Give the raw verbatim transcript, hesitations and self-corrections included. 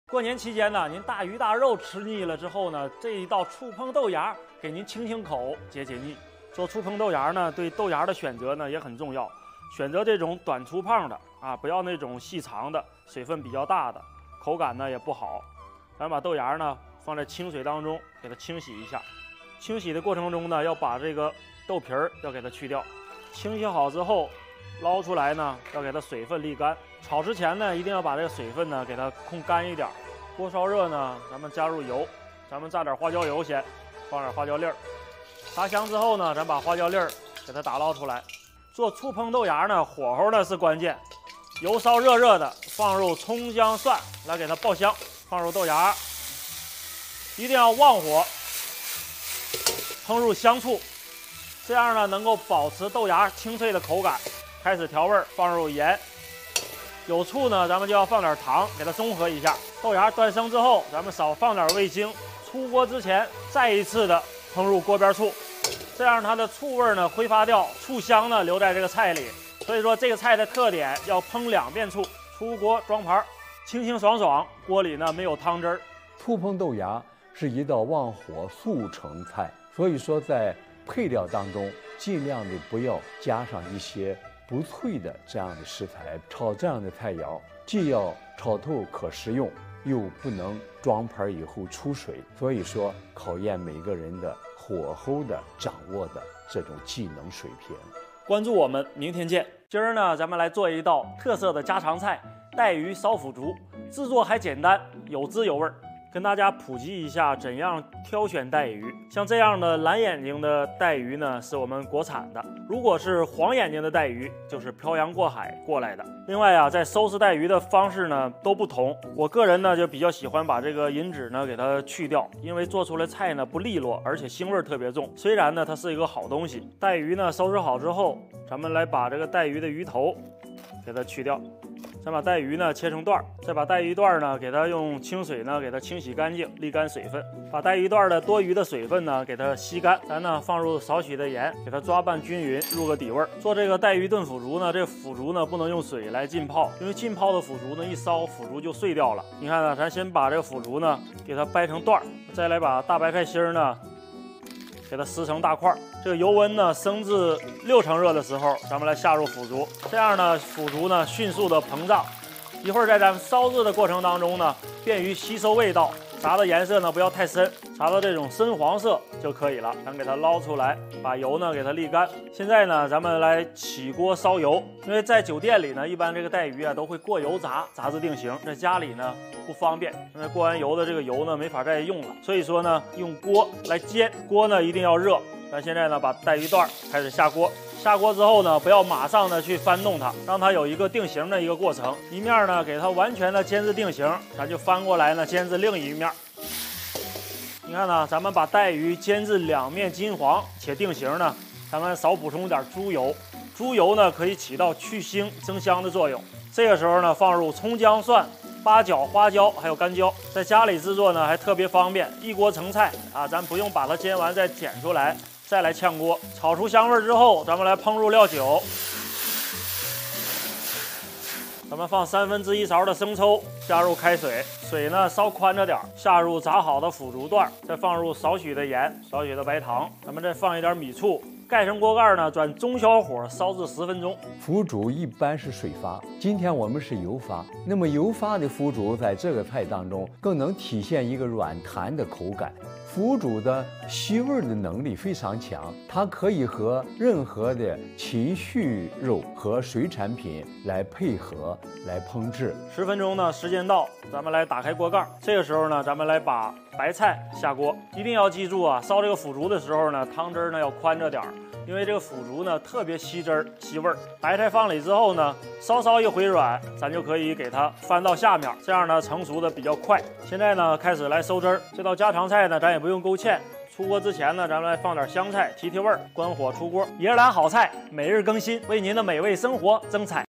过年期间呢，您大鱼大肉吃腻了之后呢，这一道醋碰豆芽给您清清口、解解腻。做醋碰豆芽呢，对豆芽的选择呢也很重要，选择这种短粗胖的啊，不要那种细长的，水分比较大的，口感呢也不好。咱把豆芽呢放在清水当中，给它清洗一下。清洗的过程中呢，要把这个豆皮儿要给它去掉。清洗好之后，捞出来呢，要给它水分沥干。炒之前呢，一定要把这个水分呢给它控干一点。锅烧热呢，咱们加入油，咱们炸点花椒油先，放点花椒粒儿。炸香之后呢，咱把花椒粒儿给它打捞出来。做醋碰豆芽呢，火候呢是关键。油烧热热的，放入葱姜蒜来给它爆香，放入豆芽，一定要旺火，烹入香醋，这样呢能够保持豆芽清脆的口感。开始调味儿，放入盐，有醋呢，咱们就要放点糖，给它中和一下。豆芽端生之后，咱们少放点味精。出锅之前，再一次的烹入锅边醋，这样它的醋味呢挥发掉，醋香呢留在这个菜里。所以说这个菜的特点要烹两遍醋。出锅装盘，清清爽爽，锅里呢没有汤汁儿。 醋碰豆芽是一道旺火速成菜，所以说在配料当中尽量的不要加上一些不脆的这样的食材。炒这样的菜肴，既要炒透可食用，又不能装盘以后出水，所以说考验每个人的火候的掌握的这种技能水平。 关注我们，明天见。今儿呢，咱们来做一道特色的家常菜——带鱼烧腐竹，制作还简单，有滋有味儿。跟大家普及一下怎样挑选带鱼。像这样的蓝眼睛的带鱼呢，是我们国产的；如果是黄眼睛的带鱼，就是漂洋过海过来的。另外啊，在收拾带鱼的方式呢都不同。我个人呢就比较喜欢把这个银纸呢给它去掉，因为做出来菜呢不利落，而且腥味特别重。虽然呢它是一个好东西。带鱼呢收拾好之后，咱们来把这个带鱼的鱼头给它去掉。再把带鱼呢切成段，再把带鱼段呢给它用清水呢给它清洗干净，沥干水分，把带鱼段的多余的水分呢给它吸干。咱呢放入少许的盐，给它抓拌均匀，入个底味儿。做这个带鱼炖腐竹呢，这腐竹呢不能用水来浸泡，因为浸泡的腐竹呢一烧，腐竹就碎掉了。你看呢，咱先把这个腐竹呢给它掰成段，再来把大白菜心呢给它撕成大块。这个油温呢升至六成热的时候，咱们来下入腐竹，这样呢腐竹呢迅速的膨胀。一会儿在咱们烧制的过程当中呢，便于吸收味道。炸的颜色呢不要太深，炸到这种深黄色就可以了。咱给它捞出来，把油呢给它沥干。现在呢，咱们来起锅烧油。因为在酒店里呢，一般这个带鱼啊都会过油炸，炸至定型。在家里呢不方便，因为过完油的这个油呢没法再用了。所以说呢，用锅来煎，锅呢一定要热。咱现在呢，把带鱼段开始下锅。下锅之后呢，不要马上的去翻动它，让它有一个定型的一个过程。一面呢，给它完全的煎至定型，咱就翻过来呢，煎至另一面。你看呢，咱们把带鱼煎至两面金黄且定型呢，咱们少补充点猪油。猪油呢，可以起到去腥增香的作用。这个时候呢，放入葱姜蒜、八角、花椒还有干椒。在家里制作呢，还特别方便，一锅成菜啊，咱不用把它煎完再捡出来。再来炝锅，炒出香味之后，咱们来烹入料酒。咱们放三分之一勺的生抽，加入开水，水呢稍宽着点，下入炸好的腐竹段，再放入少许的盐、少许的白糖，咱们再放一点米醋，盖上锅盖呢，转中小火烧至十分钟。 腐竹一般是水发，今天我们是油发。那么油发的腐竹在这个菜当中更能体现一个软弹的口感。腐竹的吸味的能力非常强，它可以和任何的禽畜肉和水产品来配合来烹制。 十分钟呢，时间到，咱们来打开锅盖。这个时候呢，咱们来把白菜下锅。一定要记住啊，烧这个腐竹的时候呢，汤汁呢要宽着点儿，因为这个腐竹呢特别吸汁儿、吸味儿。白菜放里之后呢，稍稍一回软，咱就可以给它翻到下面，这样呢成熟的比较快。现在呢，开始来收汁儿。这道家常菜呢，咱也不用勾芡。出锅之前呢，咱们来放点香菜提提味儿，关火出锅。爷儿俩好菜，每日更新，为您的美味生活增彩。